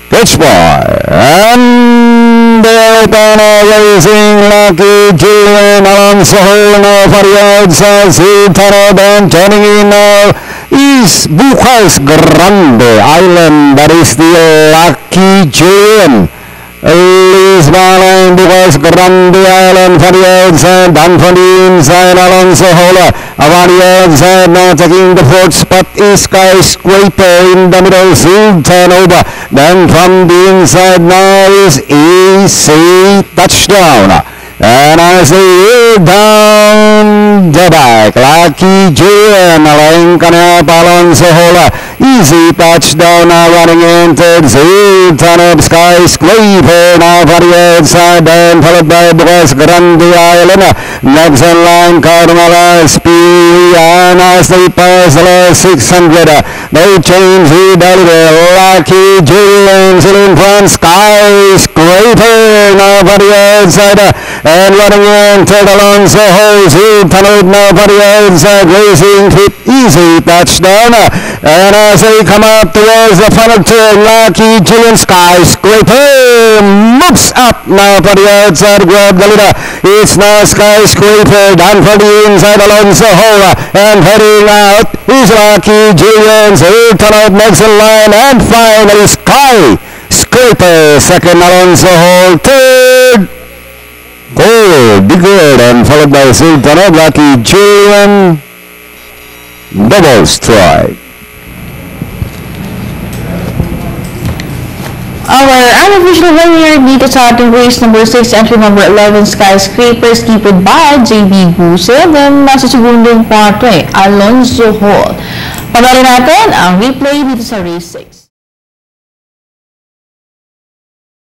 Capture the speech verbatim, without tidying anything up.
Pitch boy. And they're gonna racing Lucky Julian Alonso now for the outside. Sultano then turning in now is Bucas Grande Island. That is the Lucky Julian. Lisbon Bucas Grande Island for the outside, down from the inside Alonso Hola. Around the outside now taking the fourth spot is Skyscraper in the middle, Sultanova. Then from the inside now is Easy Touchdown. And as they down the back, Lucky Julian, Alenka Alonso Hola. Easy Touchdown now running into Sultanova, Skyscraper now for the outside, then followed by Bucas Grande Island. Next in line, Cardinal Spiana as they pass the last six hundred. They change the delivery. Lucky Julian still in front, Skyscraper now for the outside. And running into Alonso Hola, Sultanova now for the outside, racing to Easy Touchdown. And as they come up towards the final turn, Lucky Julian, Skyscraper moves up now for the outside, grab the leader. It's now Skyscraper down for the inside, Alonso Hola, and heading out is Lucky Julian, Sultanova next in line, and finally Skyscraper second, Alonso Hola third. Oh, big good, and followed by Sultanova, Lucky Julian, double strike. Our unofficial winner dito sa ating race number six, entry number eleven, Skyscraper, skipped by J B Guse. Then nasa segundong kwarto eh, Alonso Hola. Pagarin natin ang replay dito sa race six.